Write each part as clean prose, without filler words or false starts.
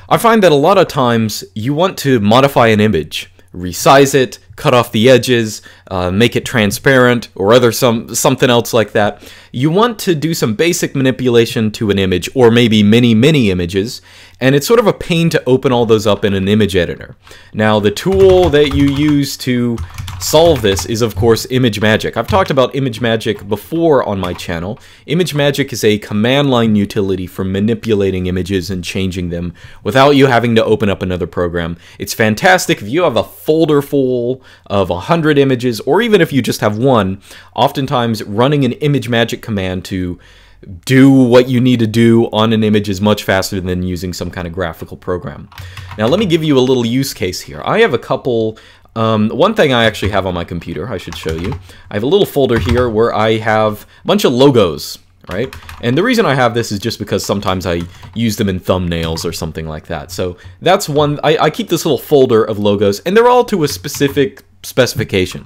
I find that a lot of times you want to modify an image, resize it, cut off the edges, make it transparent, or something else like that. You want to do some basic manipulation to an image, or maybe many images, and it's sort of a pain to open all those up in an image editor. Now, the tool that you use to solve this is, of course, ImageMagick. I've talked about ImageMagick before on my channel. ImageMagick is a command line utility for manipulating images and changing them without you having to open up another program. It's fantastic if you have a folder full of 100 images, or even if you just have one. Oftentimes, running an ImageMagick command to do what you need to do on an image is much faster than using some kind of graphical program. Now, let me give you a little use case here. I have a couple. One thing I actually have on my computer, I should show you. I have a little folder here where I have a bunch of logos, right? And the reason I have this is just because sometimes I use them in thumbnails or something like that. So that's one. I keep this little folder of logos, and they're all to a specific specification.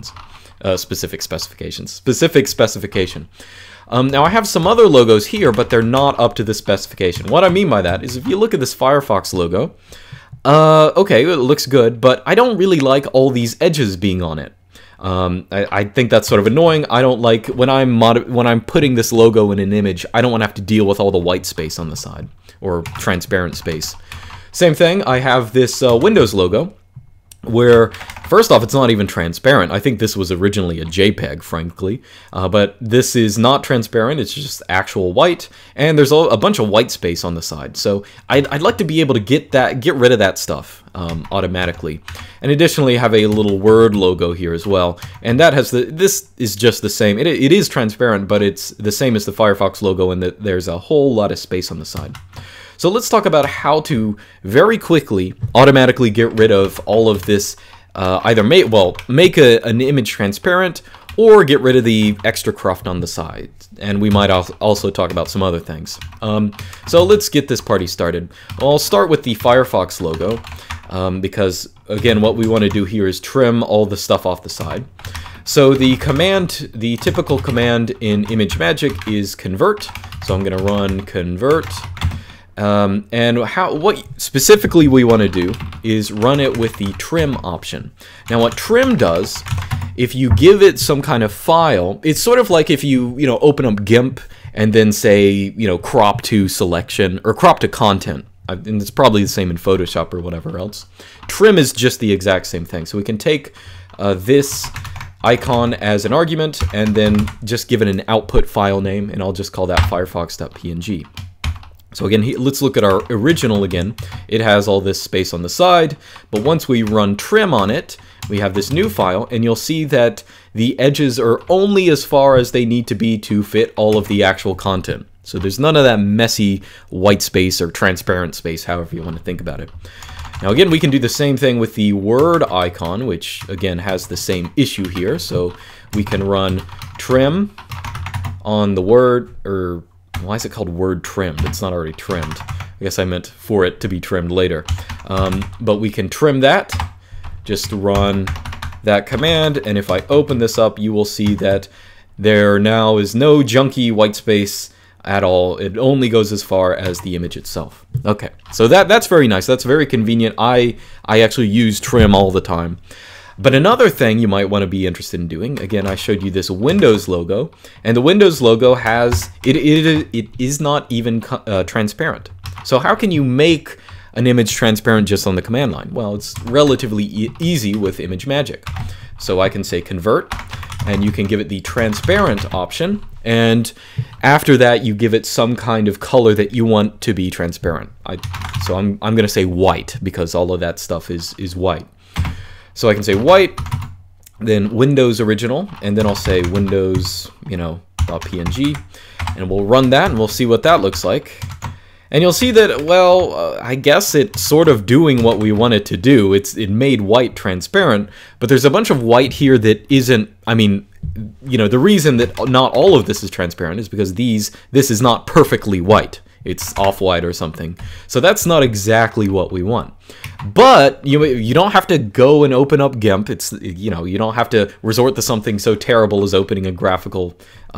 Now I have some other logos here, but they're not up to the specification. What I mean by that is if you look at this Firefox logo, okay, it looks good, but I don't really like all these edges being on it. I think that's sort of annoying. I don't like when I'm putting this logo in an image, I don't want to have to deal with all the white space on the side, or transparent space. Same thing, I have this Windows logo, where, first off, it's not even transparent. I think this was originally a JPEG, frankly, but this is not transparent, it's just actual white, and there's a bunch of white space on the side. So I'd like to be able to get rid of that stuff automatically. And additionally, I have a little Word logo here as well, and that has this is just the same. It is transparent, but it's the same as the Firefox logo in that there's a whole lot of space on the side. So let's talk about how to very quickly automatically get rid of all of this, either make an image transparent or get rid of the extra cruft on the side. And we might also talk about some other things. So let's get this party started. Well, I'll start with the Firefox logo because, again, what we want to do here is trim all the stuff off the side. So the typical command in ImageMagick is convert. So I'm going to run convert. And what specifically we want to do is run it with the trim option. Now what trim does, if you give it some kind of file, it's sort of like if you open up GIMP and then say, crop to selection or crop to content. And it's probably the same in Photoshop or whatever else. Trim is just the exact same thing. So we can take this icon as an argument and then just give it an output file name, and I'll just call that firefox.png. So again, let's look at our original again. It has all this space on the side, but once we run trim on it, we have this new file, and you'll see that the edges are only as far as they need to be to fit all of the actual content. So there's none of that messy white space or transparent space, however you want to think about it. Now again, we can do the same thing with the Word icon, which again has the same issue here. So we can run trim on the Word, or why is it called Word trimmed? It's not already trimmed. I guess I meant for it to be trimmed later. But we can trim that. Just run that command, and if I open this up, you will see that there now is no junky white space at all. It only goes as far as the image itself. Okay, so that's very nice. That's very convenient. I actually use trim all the time. But another thing you might want to be interested in doing, again, I showed you this Windows logo, and the Windows logo has, it is not even transparent. So how can you make an image transparent just on the command line? Well, it's relatively easy with ImageMagick. So I can say convert, and you can give it the transparent option, and after that you give it some kind of color that you want to be transparent. So I'm going to say white, because all of that stuff is white. So I can say white, then Windows original, and then I'll say Windows, .png, and we'll run that, and we'll see what that looks like. And you'll see that, well, I guess it's sort of doing what we want it to do. It made white transparent, but there's a bunch of white here that isn't, the reason that not all of this is transparent is because this is not perfectly white. It's off-white or something. So that's not exactly what we want. But you don't have to go and open up GIMP. You don't have to resort to something so terrible as opening a graphical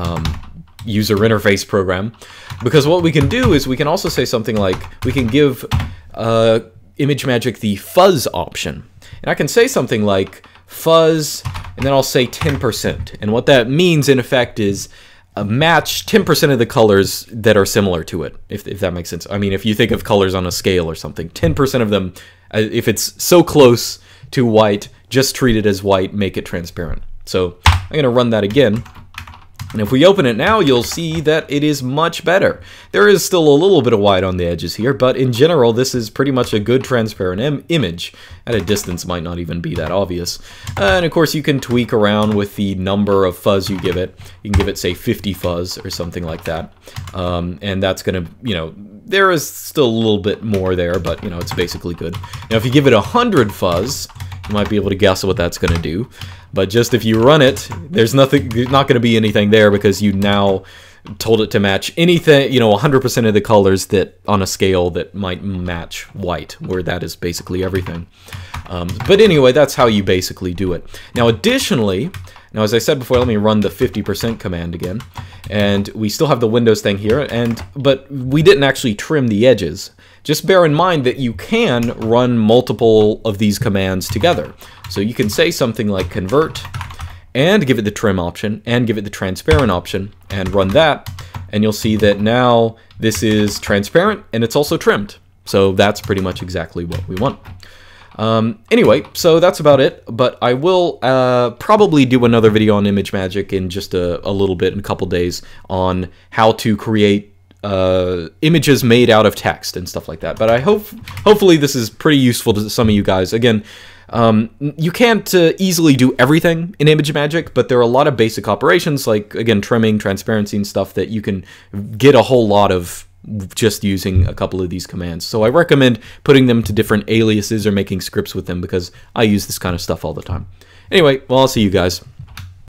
user interface program, because what we can do is we can also say something like, we can give ImageMagick the fuzz option. And I can say something like fuzz, and then I'll say 10%. And what that means, in effect, is match 10% of the colors that are similar to it, if that makes sense. I mean, if you think of colors on a scale or something, 10% of them, if it's so close to white, just treat it as white, make it transparent. So I'm going to run that again. And if we open it now, you'll see that it is much better. There is still a little bit of white on the edges here, but in general, this is pretty much a good transparent image. At a distance, might not even be that obvious. And of course, you can tweak around with the number of fuzz you give it. You can give it, say, 50 fuzz or something like that. And that's going to, you know, there is still a little bit more there, but, you know, it's basically good. Now, if you give it 100 fuzz, you might be able to guess what that's going to do. But just if you run it, there's not going to be anything there because you now told it to match anything, you know, 100% of the colors that on a scale that might match white, where that is basically everything. But anyway, that's how you basically do it. Now, additionally, now as I said before, let me run the 50% command again, and we still have the Windows thing here, but we didn't actually trim the edges. Just bear in mind that you can run multiple of these commands together. So you can say something like convert, and give it the trim option, and give it the transparent option, and run that, and you'll see that now this is transparent, and it's also trimmed. So that's pretty much exactly what we want. Anyway, so that's about it, but I will probably do another video on ImageMagick in just a little bit, in a couple days, on how to create images made out of text and stuff like that. But I hopefully this is pretty useful to some of you guys. Again, you can't easily do everything in ImageMagick, but there are a lot of basic operations like, again, trimming, transparency, and stuff that you can get a whole lot of just using a couple of these commands. So I recommend putting them to different aliases or making scripts with them because I use this kind of stuff all the time. Anyway, well, I'll see you guys.